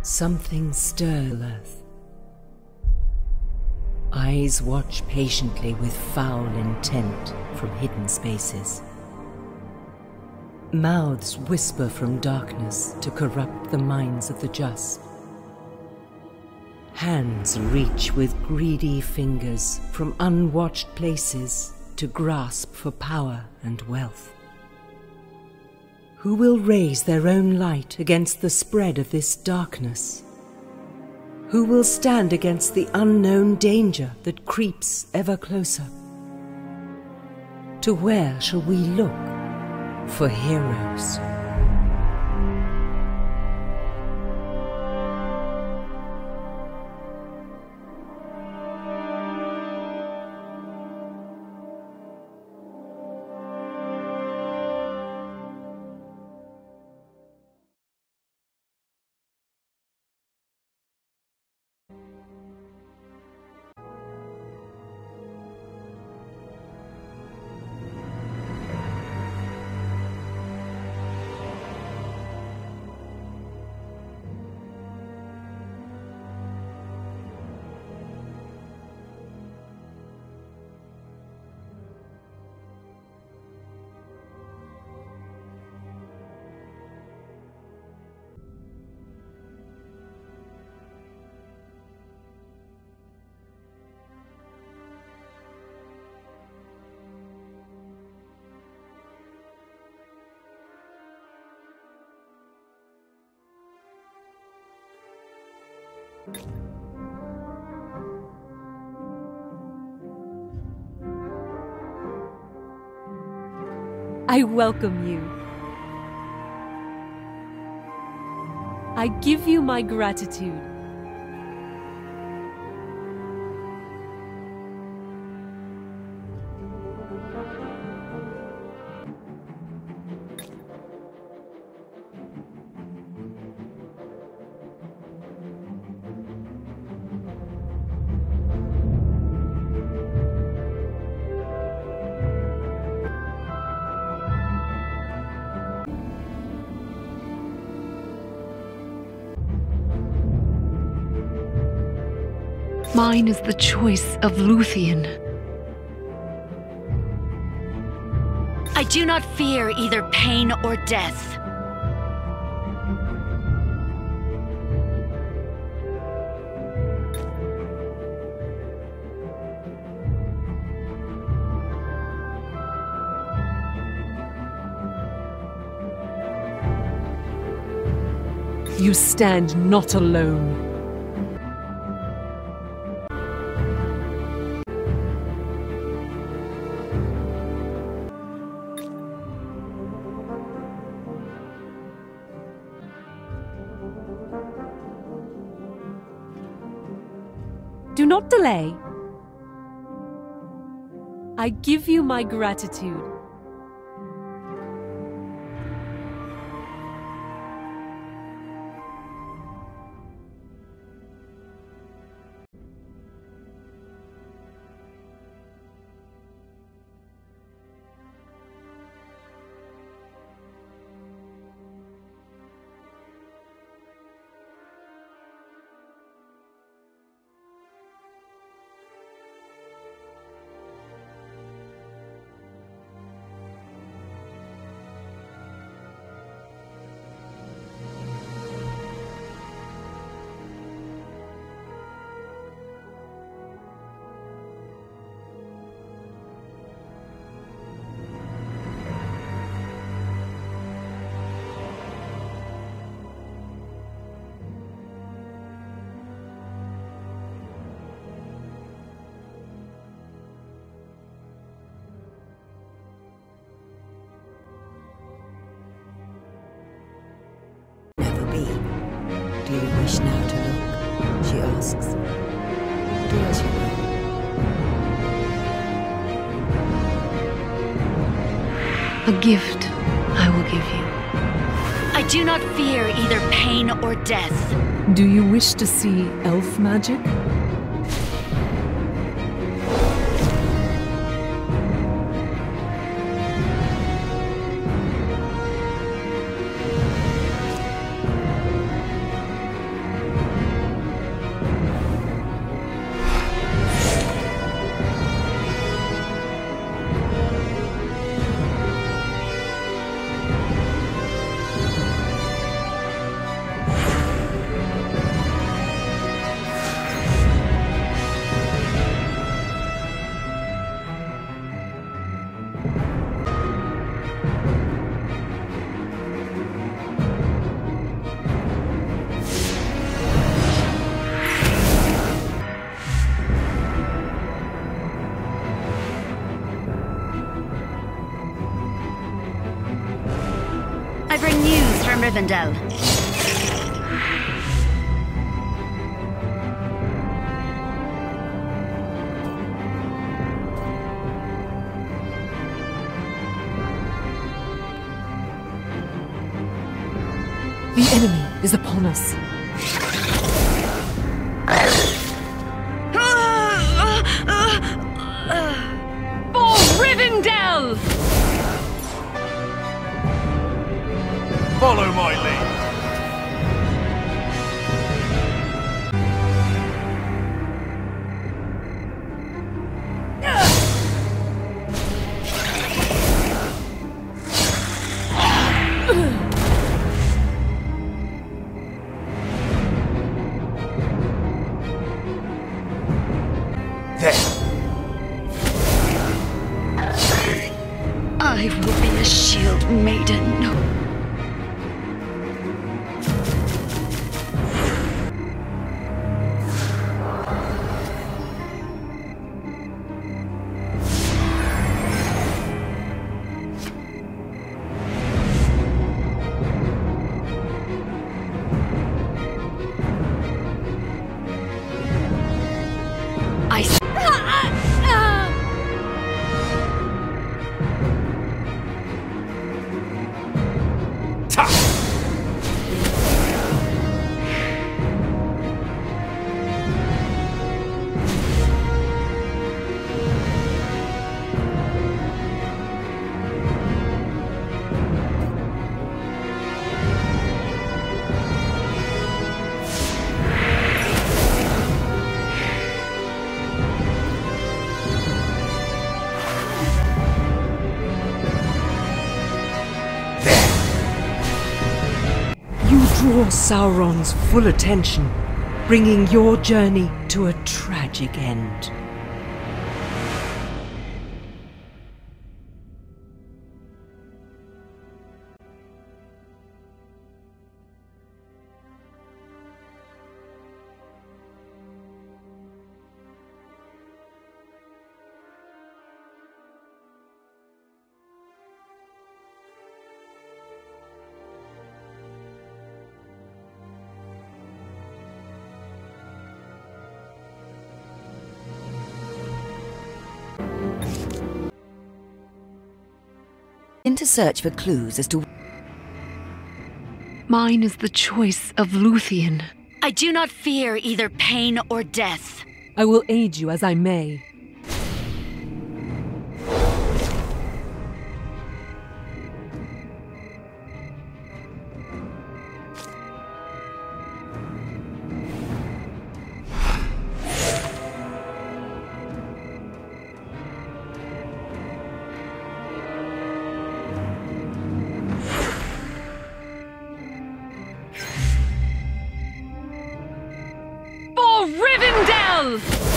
Something stirs earth. Eyes watch patiently with foul intent from hidden spaces. Mouths whisper from darkness to corrupt the minds of the just. Hands reach with greedy fingers from unwatched places to grasp for power and wealth. Who will raise their own light against the spread of this darkness? Who will stand against the unknown danger that creeps ever closer? To where shall we look for heroes? I welcome you. I give you my gratitude. Mine is the choice of Luthien. I do not fear either pain or death. You stand not alone. Do not delay. I give you my gratitude. Do you wish now to look? She asks. Do as you will. A gift I will give you. I do not fear either pain or death. Do you wish to see elf magic? Rivendell. The enemy is upon us. For Rivendell! Follow my lead. I will be a shield maiden. Draw Sauron's full attention, bringing your journey to a tragic end. To search for clues as to... Mine is the choice of Luthien. I do not fear either pain or death. I will aid you as I may. Rivendell!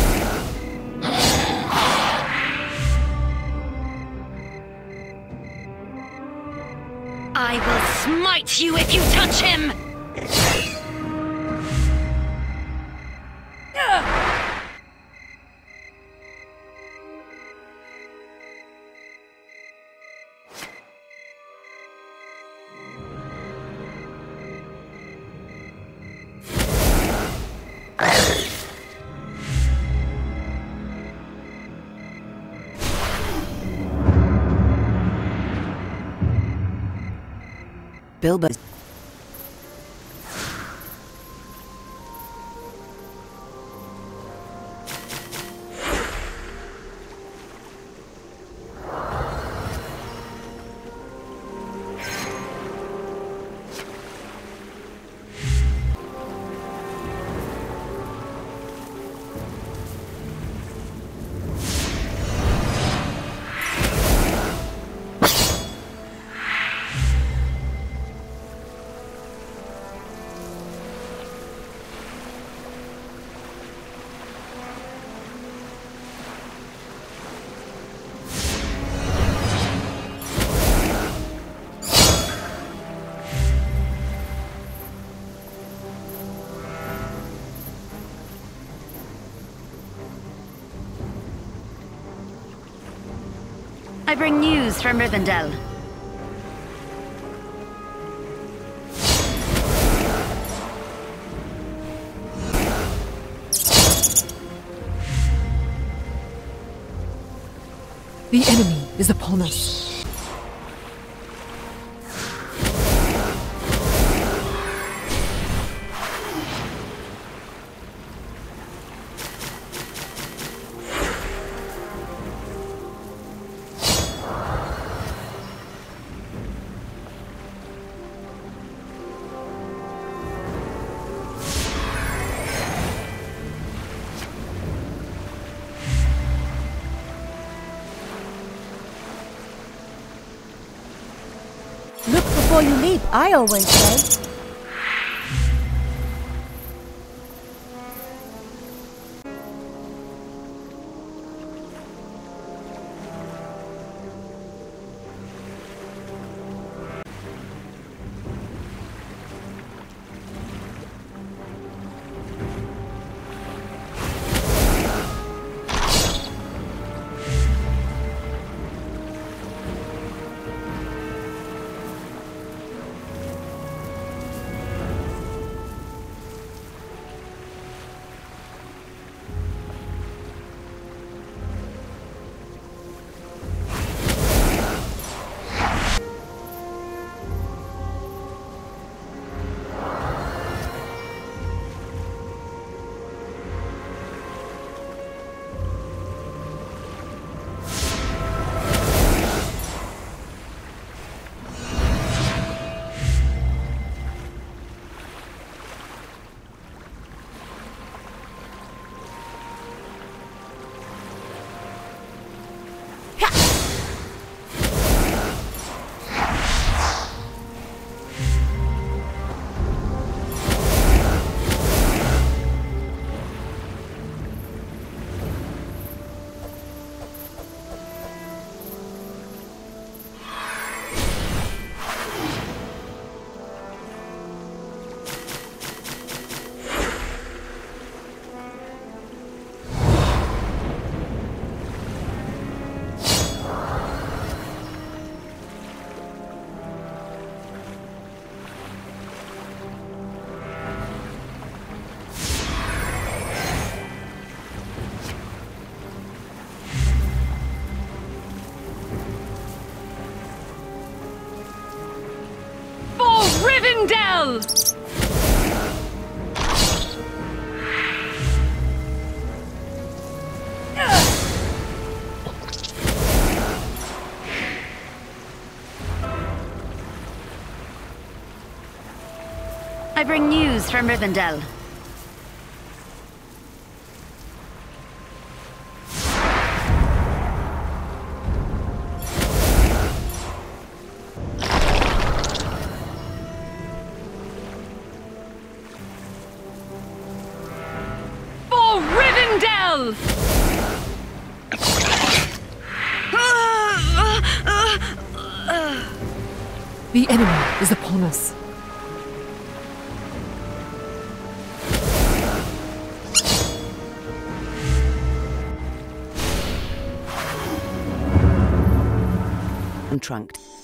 I will smite you if you touch him! Bilbo. I bring news from Rivendell. The enemy is upon us. Look before you leap, I always say. Rivendell! I bring news from Rivendell. The enemy is upon us. And trunked.